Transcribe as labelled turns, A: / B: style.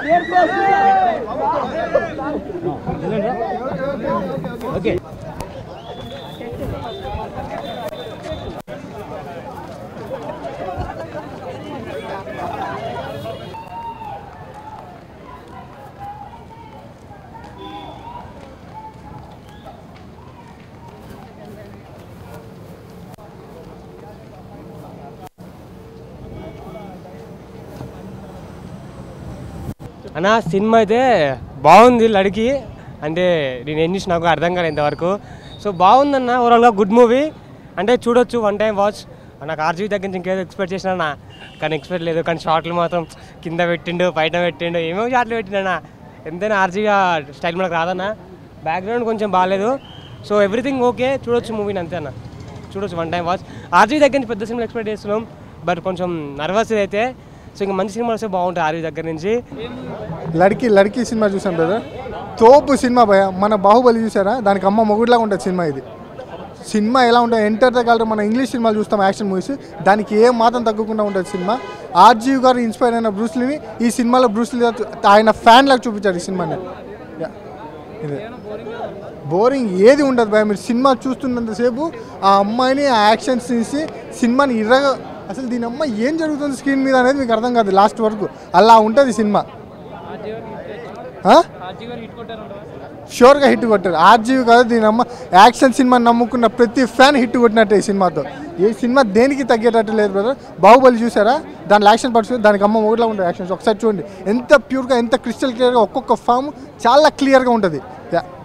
A: okay అన్న cinema అయితే బాగుంది లడికి అంటే నేను ఏం చూసి నాకు అర్థం కాలేదు ఇంతవరకు సో బాగుందన్న ఓవరాల్గా గుడ్ మూవీ అంటే చూడొచ్చు వన్ టైం వాచ్ నాకు ఆర్జీవీ దగ్గర నుంచి ఇంకేదో ఎక్స్పెక్ట్ చేసినా కానీ ఎక్స్పెక్ట్ లేదు కానీ షార్ట్లు మాత్రం కింద పెట్టిండు బయట పెట్టిండు ఏమేమి షార్ట్లు పెట్టిండన్న ఎంతైనా ఆర్జీవీ స్టైల్ మనకు రాదన్న బ్యాక్గ్రౌండ్ కొంచెం బాగాలేదు సో ఎవ్రీథింగ్ ఓకే చూడొచ్చు మూవీని అంతే అన్న చూడొచ్చు వన్ టైం వాచ్ ఆర్జీవీ దగ్గర నుంచి పెద్ద సినిమా ఎక్స్పెక్ట్ చేస్తున్నాం బట్ కొంచెం నర్వస్ అయితే సో ఇంకా మంచి సినిమా వస్తే బాగుంటుంది ఆర్జీవీ దగ్గర నుంచి
B: లడికి సినిమా చూసాం బ్రదర్ తోపు సినిమా భయ మన బాహుబలి చూసారా దానికి అమ్మ మొగుడులాగా ఉంటుంది సినిమా ఇది సినిమా ఎలా ఉంటుంది ఎంటర్ ద కలర్ మన ఇంగ్లీష్ సినిమాలు చూస్తాం యాక్షన్ మూవీస్ దానికి ఏం మాత్రం తగ్గకుండా ఉంటుంది సినిమా ఆర్జీవీ గారు ఇన్స్పైర్ అయిన బ్రూస్లీని ఈ సినిమాలో బ్రూస్లీ ఆయన ఫ్యాన్ లాగా చూపించారు ఈ సినిమాని బోరింగ్ ఏది ఉండదు భయ మీరు సినిమా చూస్తున్నంతసేపు ఆ అమ్మాయిని ఆ యాక్షన్స్ తీసి సినిమాని ఇర్రగా అసలు దీని అమ్మ ఏం జరుగుతుంది స్క్రీన్ మీద అనేది మీకు అర్థం కాదు లాస్ట్ వరకు అలా ఉంటుంది సినిమా షూర్గా హిట్ కొట్టారు ఆర్జీవీ కాదు దీని అమ్మ యాక్షన్ సినిమా నమ్ముకున్న ప్రతి ఫ్యాన్ హిట్ కొట్టినట్టే ఈ సినిమాతో ఈ సినిమా దేనికి తగ్గేటట్టు లేదు బ్రదర్ బాహుబలి చూసారా దాని యాక్షన్ పార్ట్స్ దానికి అమ్మ ఒకటిలా ఉంటుంది యాక్షన్స్ ఒకసారి చూడండి ఎంత ప్యూర్గా ఎంత క్రిస్టల్ క్లియర్గా ఒక్కొక్క ఫామ్ చాలా క్లియర్గా ఉంటుంది